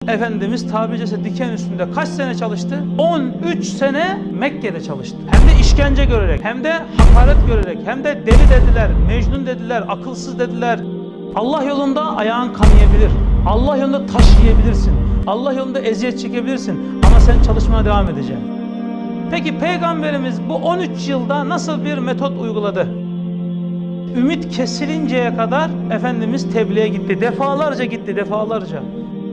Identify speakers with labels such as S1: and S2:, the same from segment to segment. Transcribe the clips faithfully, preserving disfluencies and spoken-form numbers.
S1: Efendimiz tabiri caizse diken üstünde kaç sene çalıştı? on üç sene Mekke'de çalıştı. Hem de işkence görerek, hem de hakaret görerek, hem de deli dediler, mecnun dediler, akılsız dediler. Allah yolunda ayağın kanayabilir. Allah yolunda taş yiyebilirsin. Allah yolunda eziyet çekebilirsin. Ama sen çalışmaya devam edeceksin. Peki Peygamberimiz bu on üç yılda nasıl bir metot uyguladı? Ümit kesilinceye kadar Efendimiz tebliğe gitti. Defalarca gitti, defalarca.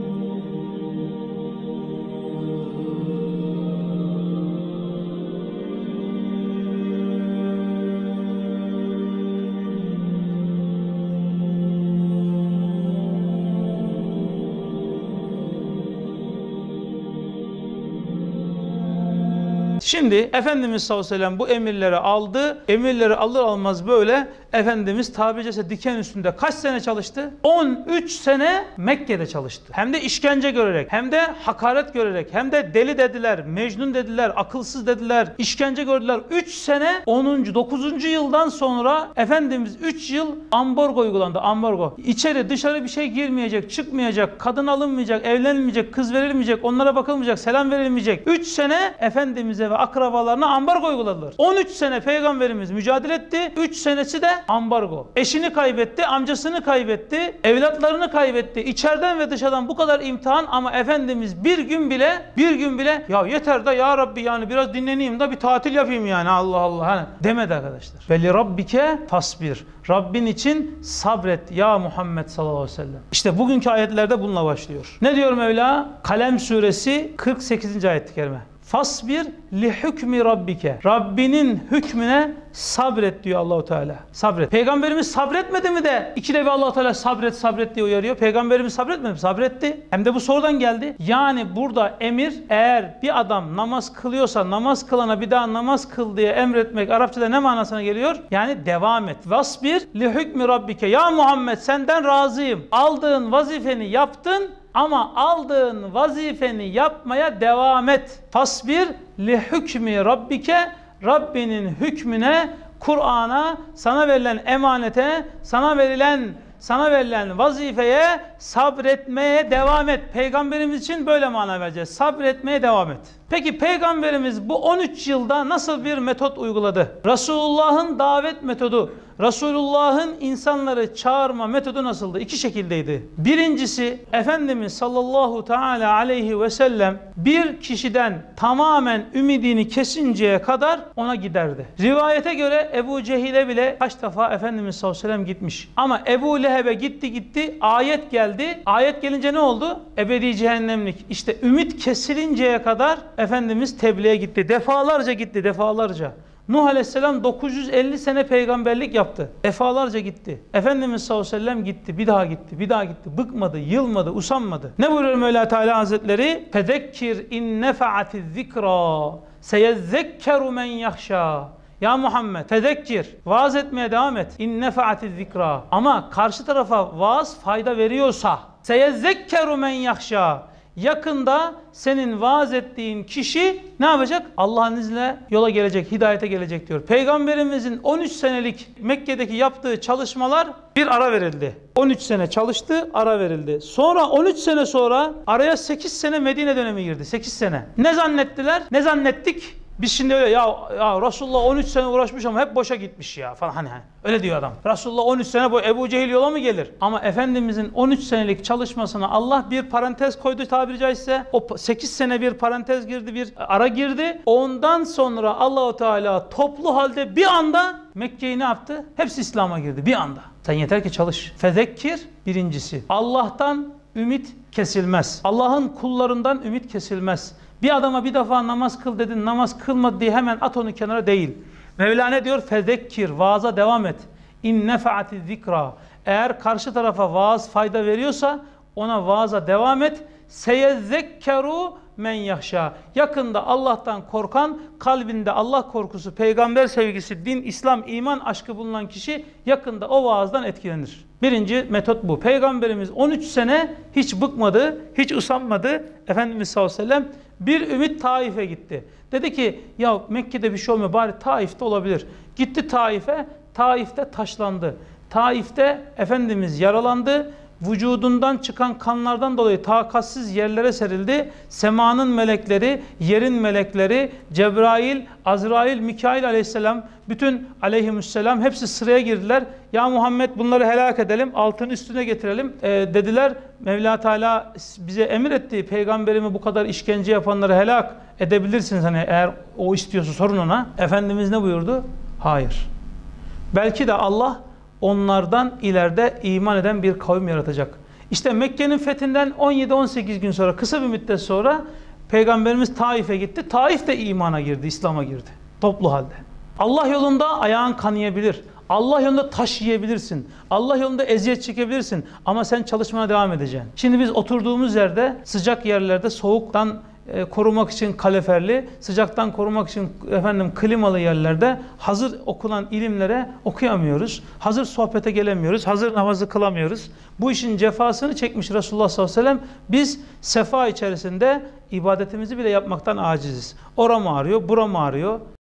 S1: Şimdi Efendimiz sallallahu aleyhi ve sellem bu emirleri aldı. Emirleri alır almaz böyle Efendimiz tabiri caizse diken üstünde kaç sene çalıştı? on üç sene Mekke'de çalıştı. Hem de işkence görerek, hem de hakaret görerek, hem de deli dediler, mecnun dediler, akılsız dediler, işkence gördüler. üç sene onuncu dokuzuncu yıldan sonra Efendimiz üç yıl ambargo uygulandı. Ambargo. İçeri dışarı bir şey girmeyecek, çıkmayacak, kadın alınmayacak, evlenilmeyecek, kız verilmeyecek, onlara bakılmayacak, selam verilmeyecek. üç sene Efendimiz'e ve akrabalarına ambargo uyguladılar. on üç sene Peygamberimiz mücadele etti. üç senesi de ambargo. Eşini kaybetti, amcasını kaybetti, evlatlarını kaybetti. İçeriden ve dışarıdan bu kadar imtihan ama Efendimiz bir gün bile bir gün bile ya yeter da ya Rabbi yani biraz dinleneyim da bir tatil yapayım yani Allah Allah hani demedi arkadaşlar. Ve li rabbike fasbir. Rabbin için sabret ya Muhammed sallallahu aleyhi ve sellem. İşte bugünkü ayetlerde bununla başlıyor. Ne diyor Mevla? Kalem suresi kırk sekizinci ayet-i kerime. Fasbir li hükmi rabbike. Rabbinin hükmüne sabret diyor Allahu Teala. Sabret. Peygamberimiz sabretmedi mi de ikide bir Allahu Teala sabret sabret diye uyarıyor. Peygamberimiz sabretmedi mi? Sabretti. Hem de bu sorudan geldi. Yani burada emir eğer bir adam namaz kılıyorsa namaz kılana bir daha namaz kıl diye emretmek Arapçada ne manasına geliyor? Yani devam et. Vasbir li hükmi rabbike. Ya Muhammed senden razıyım. Aldığın vazifeni yaptın. Ama aldığın vazifeni yapmaya devam et. Fasbir li hükmi rabbike. Rabbinin hükmüne, Kur'an'a, sana verilen emanete, sana verilen sana verilen vazifeye sabretmeye devam et. Peygamberimiz için böyle mana vereceğiz. Sabretmeye devam et. Peki Peygamberimiz bu on üç yılda nasıl bir metot uyguladı? Resulullah'ın davet metodu, Resulullah'ın insanları çağırma metodu nasıldı? İki şekildeydi. Birincisi Efendimiz sallallahu teala aleyhi ve sellem bir kişiden tamamen ümidini kesinceye kadar ona giderdi. Rivayete göre Ebu Cehil'e bile kaç defa Efendimiz sallallahu aleyhi ve sellem gitmiş. Ama Ebu Leheb'e gitti gitti ayet geldi. Ayet gelince ne oldu? Ebedi cehennemlik. İşte ümit kesilinceye kadar Efendimiz tebliğe gitti. Defalarca gitti, defalarca. Nuh Aleyhisselam dokuz yüz elli sene peygamberlik yaptı. Defalarca gitti. Efendimiz sallallahu aleyhi ve sellem gitti, bir daha gitti, bir daha gitti. Bıkmadı, yılmadı, usanmadı. Ne buyuruyor Mevla Teala Hazretleri? Fezekkir in nefa'atiz zikra seyezekkeru men yahşa. Ya Muhammed fezekkir, vaaz etmeye devam et. İn nefa'atiz zikra. Ama karşı tarafa vaaz fayda veriyorsa seyezekkeru men yahşa. Yakında senin vaaz ettiğin kişi ne yapacak? Allah'ın izniyle yola gelecek, hidayete gelecek diyor. Peygamberimizin on üç senelik Mekke'deki yaptığı çalışmalar bir ara verildi. on üç sene çalıştı, ara verildi. Sonra on üç sene sonra araya sekiz sene Medine dönemi girdi. sekiz sene. Ne zannettiler? Ne zannettik? Biz şimdi öyle ya, ya Resulullah on üç sene uğraşmış ama hep boşa gitmiş ya falan hani öyle diyor adam. Resulullah on üç sene bu Ebu Cehil yola mı gelir? Ama Efendimizin on üç senelik çalışmasına Allah bir parantez koydu tabiri caizse. O sekiz sene bir parantez girdi, bir ara girdi. Ondan sonra Allahu Teala toplu halde bir anda Mekke'yi ne yaptı? Hepsi İslam'a girdi bir anda. Sen yeter ki çalış. Fezekkir birincisi. Allah'tan ümit kesilmez. Allah'ın kullarından ümit kesilmez. Bir adama bir defa namaz kıl dedin, namaz kılmadı diye hemen at onu kenara değil. Mevla ne diyor? Fezekkir, vaaza devam et. İn nefa'atiz zikra. Eğer karşı tarafa vaaz fayda veriyorsa ona vaaza devam et. Seyezekkeru men yahşa. Yakında Allah'tan korkan, kalbinde Allah korkusu, peygamber sevgisi, din, İslam, iman aşkı bulunan kişi yakında o vaazdan etkilenir. Birinci metot bu. Peygamberimiz on üç sene hiç bıkmadı, hiç usanmadı. Efendimiz sallallahu aleyhi ve sellem bir ümit Taif'e gitti. Dedi ki ya Mekke'de bir şey olmuyor bari Taif'te olabilir. Gitti Taif'e, Taif'te taşlandı. Taif'te Efendimiz yaralandı. vücudundan çıkan kanlardan dolayı takatsiz yerlere serildi. Semanın melekleri, yerin melekleri, Cebrail, Azrail, Mikail aleyhisselam, bütün aleyhisselam hepsi sıraya girdiler. Ya Muhammed bunları helak edelim, altın üstüne getirelim e, dediler. Mevla Teala bize emir ettiği peygamberimi bu kadar işkence yapanları helak edebilirsiniz. Hani eğer o istiyorsa sorun ona. Efendimiz ne buyurdu? Hayır. Belki de Allah onlardan ileride iman eden bir kavim yaratacak. İşte Mekke'nin fethinden on yedi on sekiz gün sonra, kısa bir müddet sonra Peygamberimiz Taif'e gitti. Taif de imana girdi, İslam'a girdi. Toplu halde. Allah yolunda ayağın kanayabilir. Allah yolunda taş yiyebilirsin. Allah yolunda eziyet çekebilirsin. Ama sen çalışmana devam edeceksin. Şimdi biz oturduğumuz yerde, sıcak yerlerde soğuktan e, korumak için kaleferli, sıcaktan korumak için efendim klimalı yerlerde hazır okunan ilimlere okuyamıyoruz. Hazır sohbete gelemiyoruz. Hazır namazı kılamıyoruz. Bu işin cefasını çekmiş Resulullah sallallahu aleyhi ve sellem. Biz sefa içerisinde ibadetimizi bile yapmaktan aciziz. Oram ağrıyor, buram ağrıyor.